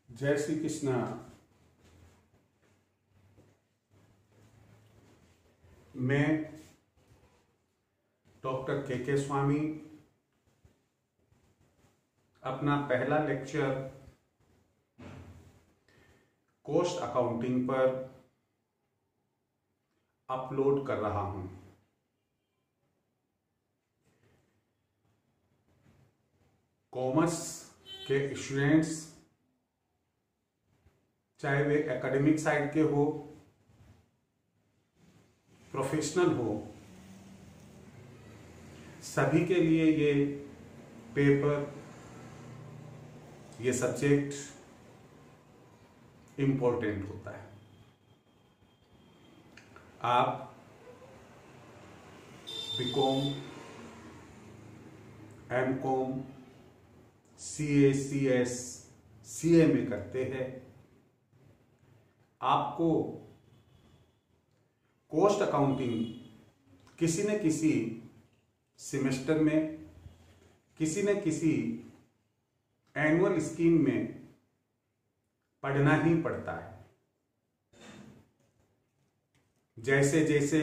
जय श्री कृष्णा। मैं डॉक्टर के स्वामी अपना पहला लेक्चर कॉस्ट अकाउंटिंग पर अपलोड कर रहा हूं। कॉमर्स के स्टूडेंट्स, चाहे वे एकेडमिक साइड के हो, प्रोफेशनल हो, सभी के लिए ये पेपर, ये सब्जेक्ट इम्पोर्टेंट होता है। आप BCom, MCom, CA, CS, CA में करते हैं, आपको कॉस्ट अकाउंटिंग किसी न किसी सेमेस्टर में, किसी न किसी एनुअल स्कीम में पढ़ना ही पड़ता है। जैसे जैसे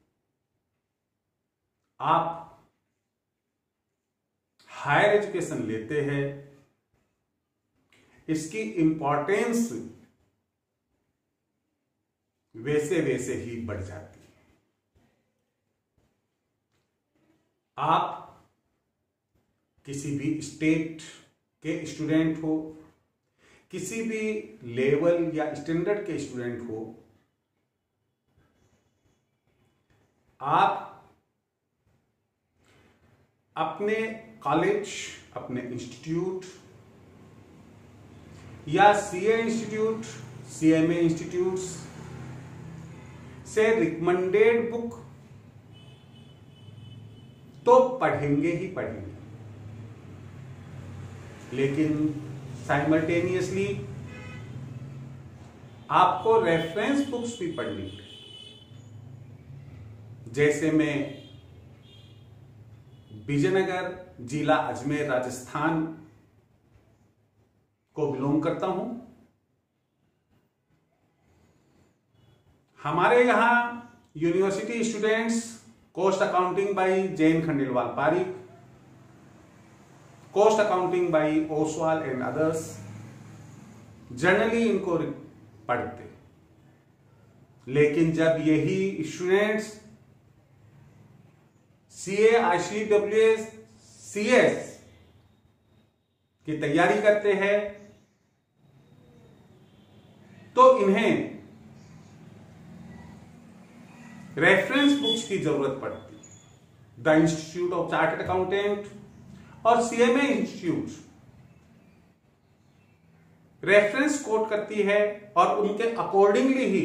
आप हायर एजुकेशन लेते हैं, इसकी इंपॉर्टेंस वैसे वैसे ही बढ़ जाती है। आप किसी भी स्टेट के स्टूडेंट हो, किसी भी लेवल या स्टैंडर्ड के स्टूडेंट हो, आप अपने कॉलेज, अपने इंस्टीट्यूट या सीए इंस्टीट्यूट, सीएमए इंस्टीट्यूट्स से रिकमेंडेड बुक तो पढ़ेंगे ही पढ़ेंगे, लेकिन साइमल्टेनियसली आपको रेफरेंस बुक्स भी पढ़नी है। जैसे मैं विजयनगर जिला अजमेर राजस्थान को बिलोंग करता हूं। हमारे यहां university students cost accounting by Jain Khandelwal Pareek, cost accounting by Oswal and others generally इनको पढ़ते, लेकिन जब यही स्टूडेंट्स सीए, आईसीडब्ल्यूएस, सीएस की तैयारी करते हैं तो इन्हें रेफरेंस बुक्स की जरूरत पड़ती है। The institute of chartered accountant और सीएमए इंस्टीट्यूट रेफरेंस कोट करती है और उनके अकॉर्डिंगली ही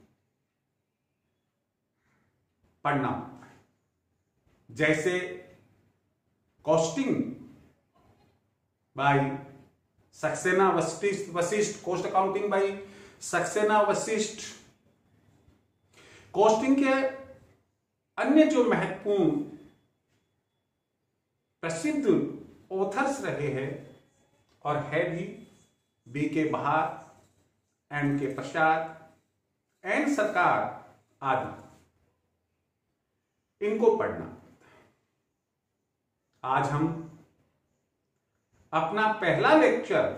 पढ़ना होता है। जैसे costing by Saxena Vashishtha, cost accounting by Saxena Vashishtha, costing के अन्य जो महत्वपूर्ण प्रसिद्ध ऑथर्स रहे हैं और है भी, बी.के. बहार, एम.के. प्रसाद, एन सरकार आदि, इनको पढ़ना। आज हम अपना पहला लेक्चर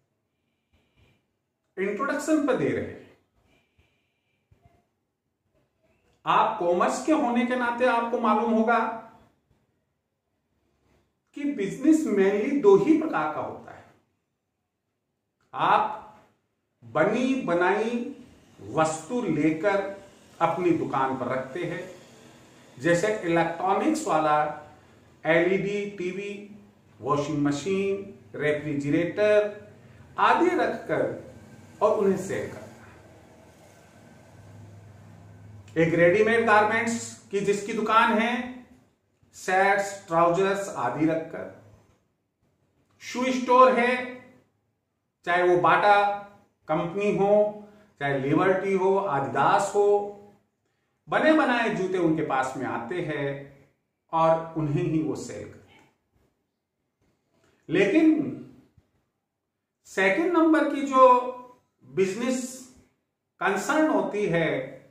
इंट्रोडक्शन पर दे रहे हैं। आप कॉमर्स के होने के नाते आपको मालूम होगा कि बिजनेस मेनली दो ही प्रकार का होता है। आप बनी बनाई वस्तु लेकर अपनी दुकान पर रखते हैं, जैसे इलेक्ट्रॉनिक्स वाला LED TV, washing machine, refrigerator आदि रखकर और उन्हें सेल करता है। एक रेडीमेड गारमेंट्स की जिसकी दुकान है, शर्ट्स, ट्राउजर्स आदि रखकर। शू स्टोर है, चाहे वो बाटा कंपनी हो, चाहे लिबर्टी हो, आदिदास हो, बने बनाए जूते उनके पास में आते हैं और उन्हें ही वो सेल करते हैं। लेकिन सेकंड नंबर की जो बिजनेस कंसर्न होती है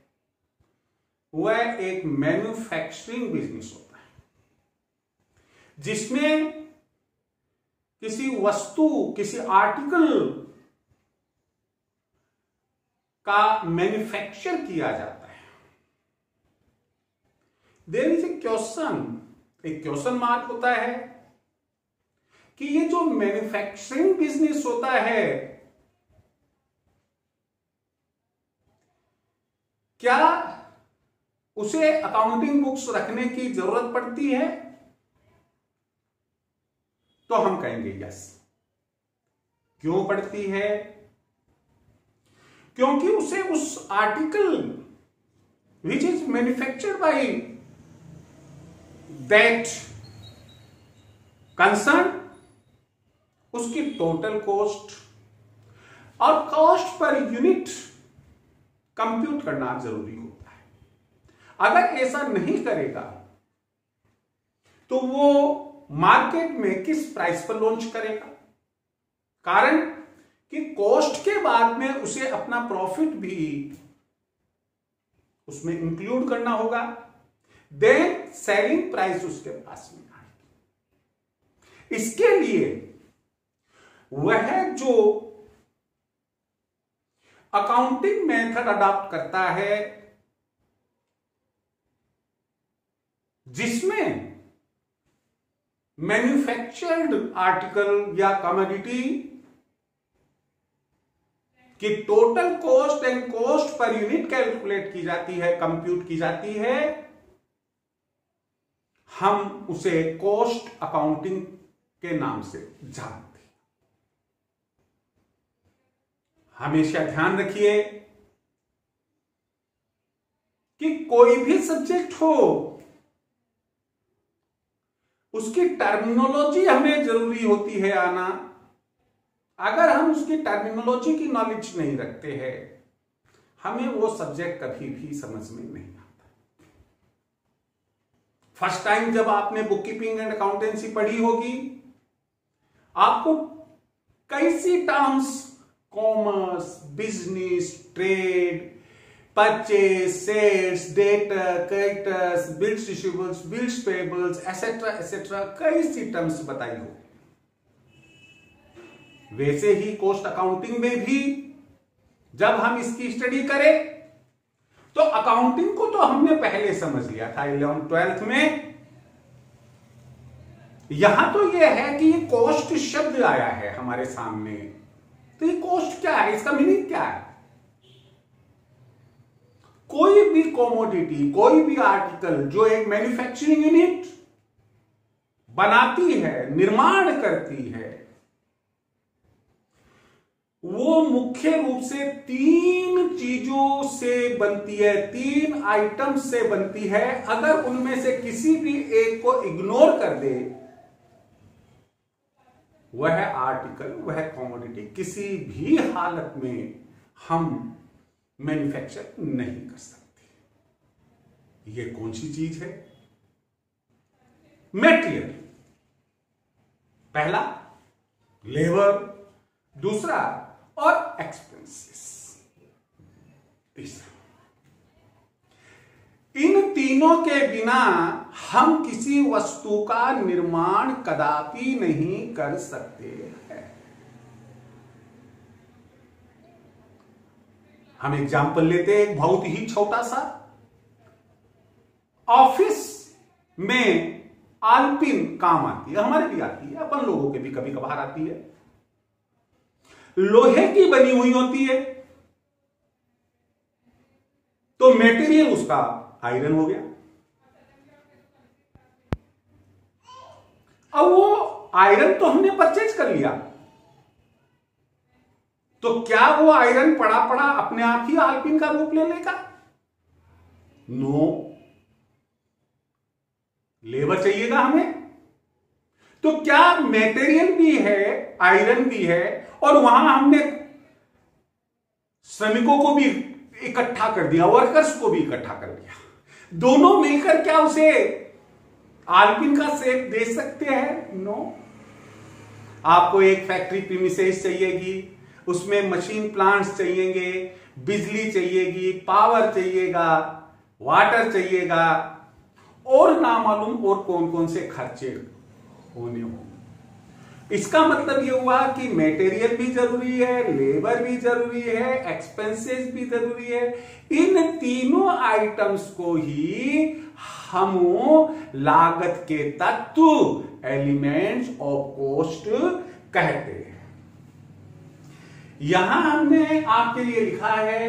वह एक मैन्युफैक्चरिंग बिजनेस होता है, जिसमें किसी वस्तु, किसी आर्टिकल का मैन्युफैक्चर किया जाता है। देयर इज ए क्वेश्चन, एक क्वेश्चन मार्क होता है कि ये जो मैन्युफैक्चरिंग बिजनेस होता है, क्या उसे अकाउंटिंग बुक्स रखने की जरूरत पड़ती है? तो हम कहेंगे यस। क्यों पड़ती है? क्योंकि उसे उस article which is manufactured by that concern, उसकी टोटल कॉस्ट और कॉस्ट पर यूनिट कंप्यूट करना जरूरी होता है। अगर ऐसा नहीं करेगा तो वो मार्केट में किस प्राइस पर लॉन्च करेगा? कारण कि कॉस्ट के बाद में उसे अपना प्रॉफिट भी उसमें इंक्लूड करना होगा, देन सेलिंग प्राइस उसके पास में आएगी। इसके लिए वह जो अकाउंटिंग मेथड अडॉप्ट करता है जिसमें मैन्युफैक्चर्ड आर्टिकल या कमोडिटी की total cost and cost per unit calculate की जाती है, कंप्यूट की जाती है, हम उसे कॉस्ट अकाउंटिंग के नाम से जानते हैं। हमेशा ध्यान रखिए कि कोई भी सब्जेक्ट हो उसकी टर्मिनोलॉजी हमें जरूरी होती है आना। अगर हम उसकी टर्मिनोलॉजी की नॉलेज नहीं रखते हैं, हमें वो सब्जेक्ट कभी भी समझ में नहीं आता। फर्स्ट टाइम जब आपने बुक कीपिंग एंड अकाउंटेंसी पढ़ी होगी, आपको कई सी terms, commerce, business, trade, purchase, sales, debtor, creditors, bills receivables, bills payables, etcetera etcetera, कई सी टर्म्स बताई हो। वैसे ही कॉस्ट अकाउंटिंग में भी जब हम इसकी स्टडी करें तो अकाउंटिंग को तो हमने पहले समझ लिया था 11th-12th में। यहां तो यह है कि ये कॉस्ट शब्द आया है हमारे सामने, तो ये कॉस्ट क्या है, इसका मीनिंग क्या है? कोई भी कॉमोडिटी, कोई भी आर्टिकल जो एक मैन्युफैक्चरिंग यूनिट बनाती है, निर्माण करती है, वो मुख्य रूप से 3 चीजों से बनती है, 3 आइटम्स से बनती है। अगर उनमें से किसी भी एक को इग्नोर कर दे, वह आर्टिकल, वह कमोडिटी किसी भी हालत में हम मैन्युफैक्चर नहीं कर सकते। ये कौन सी चीज है? मटेरियल। पहला लेबर, दूसरा और एक्सपेंसेस, तीसरा। इन तीनों के बिना हम किसी वस्तु का निर्माण कदापि नहीं कर सकते हैं। हम एग्जाम्पल लेते हैं, एक बहुत ही छोटा सा। ऑफिस में आलपिन काम आती है, हमारे भी आती है, अपन लोगों के भी कभी कभार आती है। लोहे की बनी हुई होती है, तो मटेरियल उसका आयरन हो गया। अब वो आयरन तो हमने परचेज कर लिया, तो क्या वो आयरन पड़ा पड़ा अपने आप ही आलपिन का रूप ले लेगा? नो, लेबर चाहिएगा हमें। तो क्या मटेरियल भी है, आयरन भी है, और वहां हमने श्रमिकों को भी इकट्ठा कर दिया, वर्कर्स को भी इकट्ठा कर दिया, दोनों मिलकर क्या उसे आलपिन का शेप दे सकते हैं? नो। आपको एक फैक्ट्री प्रीमिसेस चाहिएगी, उसमें मशीन प्लांट्स चाहिएंगे, बिजली चाहिएगी, पावर चाहिएगा, वाटर चाहिएगा, और ना मालूम और कौन कौन से खर्चे होने होंगे। इसका मतलब ये हुआ कि मटेरियल भी जरूरी है, लेबर भी जरूरी है, एक्सपेंसेस भी जरूरी है। इन तीनों आइटम्स को ही हम लागत के तत्व, एलिमेंट्स ऑफ कॉस्ट कहते हैं। यहां हमने आपके लिए लिखा है,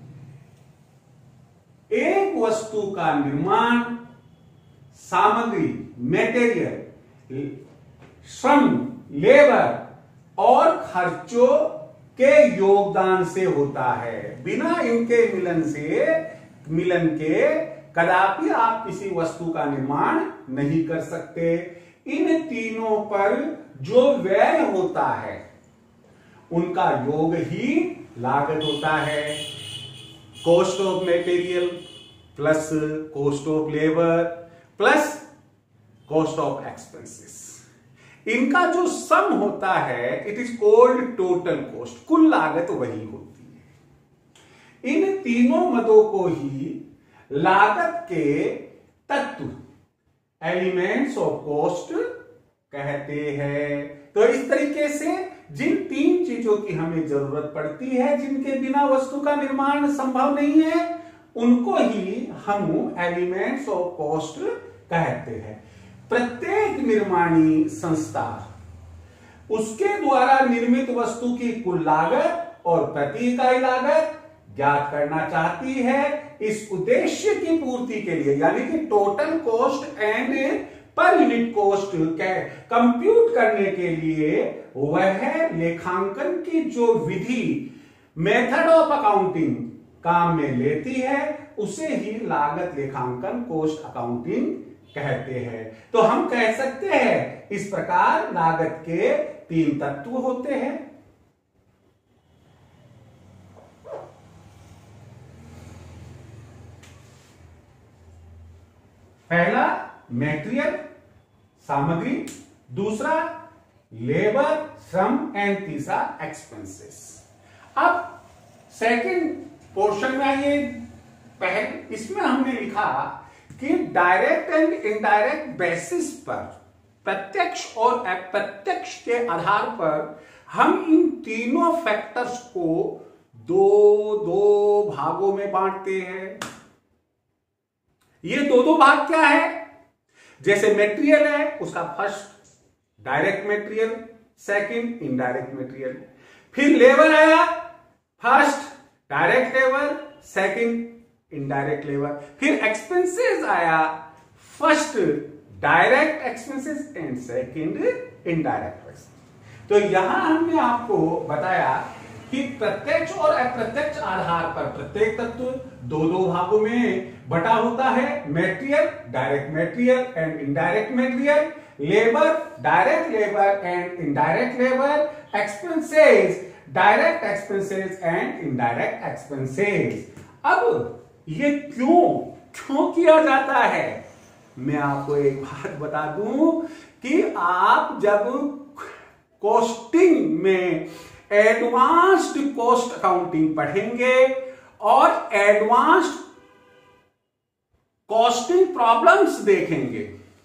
एक वस्तु का निर्माण सामग्री, मटेरियल, श्रम, लेबर और खर्चों के योगदान से होता है। बिना इनके मिलन के कदापि आप किसी वस्तु का निर्माण नहीं कर सकते। इन तीनों पर जो व्यय होता है उनका योग ही लागत होता है। Cost of material plus cost of labour plus cost of expenses, इनका जो सम होता है it is called total cost, कुल लागत वही होती है। इन तीनों मदों को ही लागत के तत्व, एलिमेंट्स ऑफ कॉस्ट कहते हैं। तो इस तरीके से जिन तीन चीजों की हमें जरूरत पड़ती है, जिनके बिना वस्तु का निर्माण संभव नहीं है, उनको ही हम एलिमेंट्स ऑफ कॉस्ट कहते हैं। प्रत्येक निर्माणी संस्था उसके द्वारा निर्मित वस्तु की कुल लागत और प्रति इकाई लागत ज्ञात करना चाहती है। इस उद्देश्य की पूर्ति के लिए, यानी कि total cost and per unit cost compute करने के लिए, वह लेखांकन की जो विधि, मेथड ऑफ अकाउंटिंग काम में लेती है, उसे ही लागत लेखांकन, कॉस्ट अकाउंटिंग कहते हैं। तो हम कह सकते हैं इस प्रकार लागत के तीन तत्व होते हैं। पहला मटेरियल, सामग्री, दूसरा लेबर, श्रम, एंड तीसरा एक्सपेंसेस। अब सेकंड पोर्शन में आइए। पहले इसमें हमने लिखा कि डायरेक्ट एंड इनडायरेक्ट बेसिस पर, प्रत्यक्ष और अप्रत्यक्ष के आधार पर हम इन तीनों फैक्टर्स को दो भागों में बांटते हैं। ये दो भाग क्या है? जैसे मटेरियल है, उसका first direct material, second indirect material. फिर लेबर आया, first direct labour, second indirect labour. फिर एक्सपेंसेस आया, first direct expenses and second indirect expenses. तो यहां हमने आपको बताया कि प्रत्यक्ष और अप्रत्यक्ष आधार पर प्रत्येक तत्व दो भागों में बटा होता है। Material, direct material and indirect material, labour, direct labour and indirect labour, expenses, direct expenses and indirect expenses. अब ये क्यों किया जाता है? मैं आपको एक बात बता दूं कि आप जब कॉस्टिंग में एडवांस्ड कॉस्ट अकाउंटिंग पढ़ेंगे और एडवांस्ड कॉस्टिंग प्रॉब्लम्स देखेंगे,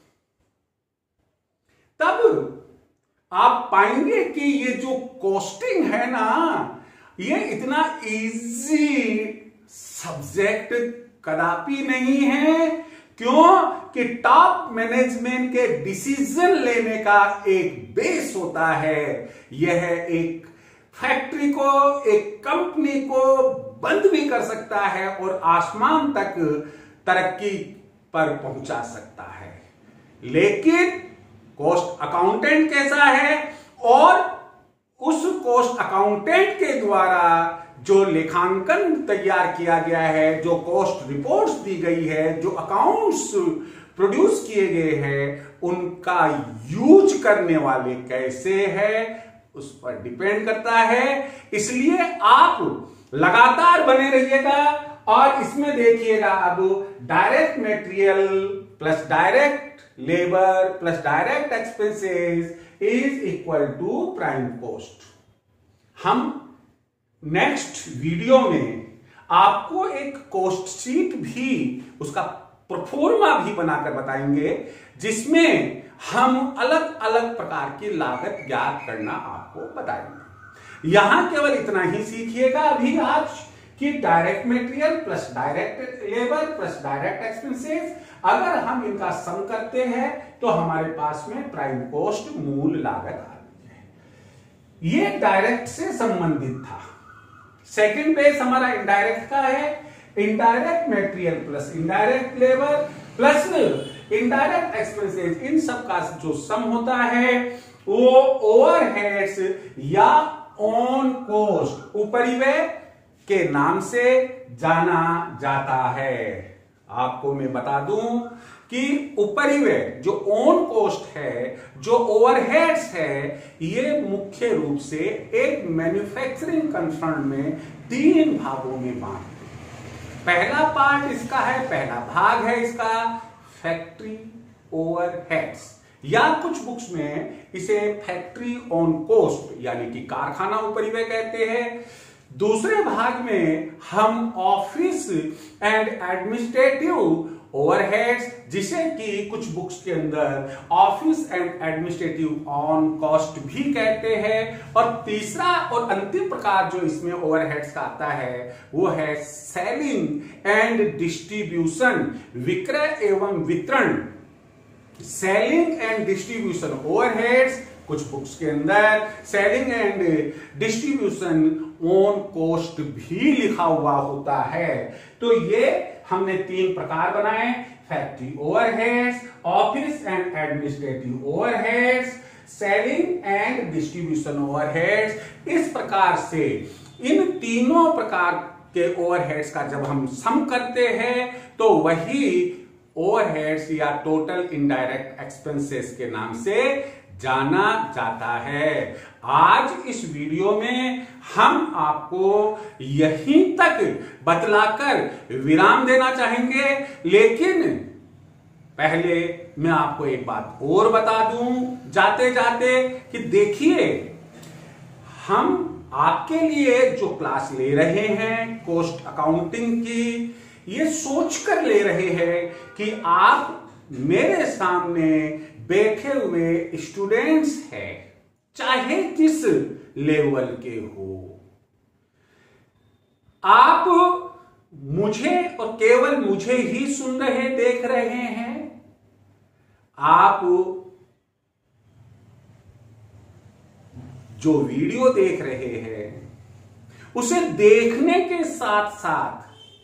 तब आप पाएंगे कि ये जो कॉस्टिंग है ना, ये इतना इजी सब्जेक्ट कदापि नहीं है। क्यों? कि टॉप मैनेजमेंट के डिसीजन लेने का एक बेस होता है। यह एक फैक्ट्री को, एक कंपनी को बंद भी कर सकता है और आसमान तक तरक्की पर पहुंचा सकता है। लेकिन कॉस्ट अकाउंटेंट कैसा है, और उस कॉस्ट अकाउंटेंट के द्वारा जो लेखांकन तैयार किया गया है, जो कॉस्ट रिपोर्ट्स दी गई है, जो अकाउंट्स प्रोड्यूस किए गए हैं, उनका यूज करने वाले कैसे है उस पर डिपेंड करता है। इसलिए आप लगातार बने रहिएगा और इसमें देखिएगा, अब direct material plus direct labour plus direct expenses, is equal to prime cost. हम नेक्स्ट वीडियो में आपको एक कॉस्ट शीट भी, उसका प्रोफॉर्मा भी बनाकर बताएंगे, जिसमें हम अलग अलग प्रकार की लागत ज्ञात करना आपको बताएंगे। यहां केवल इतना ही सीखिएगा अभी आज कि direct material plus direct labour plus direct expenses, अगर हम इनका सम करते हैं तो हमारे पास में प्राइम कॉस्ट मूल लागत आती है। ये डायरेक्ट से संबंधित था। सेकंड पेज हमारा इनडायरेक्ट का है। Indirect material plus indirect labour plus indirect expenses, इन सब का जो सम होता है वो ओवरहेड्स या ऑन कॉस्ट, उपरिव्यय के नाम से जाना जाता है। आपको मैं बता दूं कि उपरिव्यय जो ऑन कॉस्ट है, जो ओवरहेड्स है, ये मुख्य रूप से एक मैन्युफैक्चरिंग कंसर्न में 3 भागों में बांटते हैं। पहला पार्ट इसका है, पहला भाग है इसका फैक्ट्री ओवरहेड्स, या कुछ बुक्स में इसे फैक्ट्री ऑन कॉस्ट यानी कि कारखाना उपरिव्यय कहते हैं। दूसरे भाग में हम ऑफिस एंड एडमिनिस्ट्रेटिव ओवरहेड्स, जिसे कि कुछ बुक्स के अंदर office and administrative on cost भी कहते हैं। और तीसरा और अंतिम प्रकार जो इसमें ओवरहेड्स का आता है वो है सेलिंग एंड डिस्ट्रीब्यूशन, विक्रय एवं वितरण। सेलिंग एंड डिस्ट्रीब्यूशन ओवरहेड्स, कुछ बुक्स के अंदर selling and distribution on cost भी लिखा हुआ होता है। तो ये हमने 3 प्रकार बनाए, factory overheads, office and administrative overheads, selling and distribution overheads. इस प्रकार से इन तीनों प्रकार के ओवरहेड्स का जब हम सम करते हैं तो वही ओवरहेड्स या टोटल इनडायरेक्ट एक्सपेंसेस के नाम से जाना जाता है। आज इस वीडियो में हम आपको यहीं तक बतलाकर विराम देना चाहेंगे, लेकिन पहले मैं आपको एक बात और बता दूं जाते जाते कि देखिए, हम आपके लिए जो क्लास ले रहे हैं कॉस्ट अकाउंटिंग की, ये सोचकर ले रहे हैं कि आप मेरे सामने बैठे हुए स्टूडेंट्स हैं, चाहे जिस लेवल के हो। आप मुझे और केवल मुझे ही सुन रहे देख रहे हैं। आप जो वीडियो देख रहे हैं उसे देखने के साथ साथ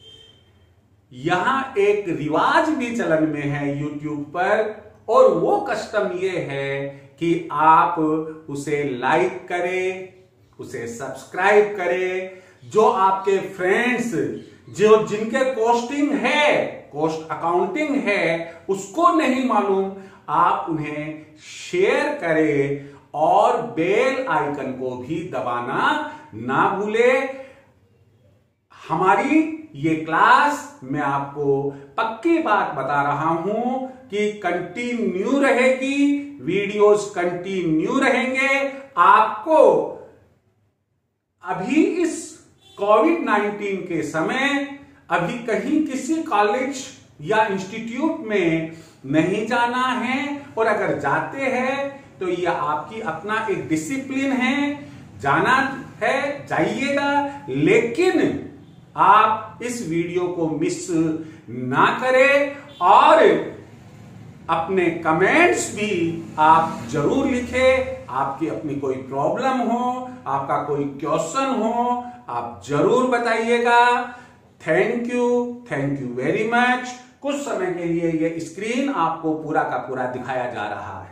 यहां एक रिवाज भी चलन में है YouTube पर, और वो कस्टम ये है कि आप उसे लाइक करें, उसे सब्सक्राइब करें। जो आपके फ्रेंड्स जो जिनके कॉस्टिंग है, कॉस्ट अकाउंटिंग है, उसको नहीं मालूम, आप उन्हें शेयर करें और बेल आइकन को भी दबाना ना भूले। हमारी ये क्लास, मैं आपको पक्की बात बता रहा हूं कि कंटिन्यू रहेगी, वीडियोस कंटिन्यू रहेंगे। आपको अभी इस कोविड-19 के समय अभी कहीं किसी कॉलेज या इंस्टीट्यूट में नहीं जाना है, और अगर जाते हैं तो यह आपकी अपना एक डिसिप्लिन है, जाना है जाइएगा, लेकिन आप इस वीडियो को मिस ना करें और अपने कमेंट्स भी आप जरूर लिखें। आपकी अपनी कोई प्रॉब्लम हो, आपका कोई क्वेश्चन हो, आप जरूर बताइएगा। Thank you very much. कुछ समय के लिए ये स्क्रीन आपको पूरा का पूरा दिखाया जा रहा है।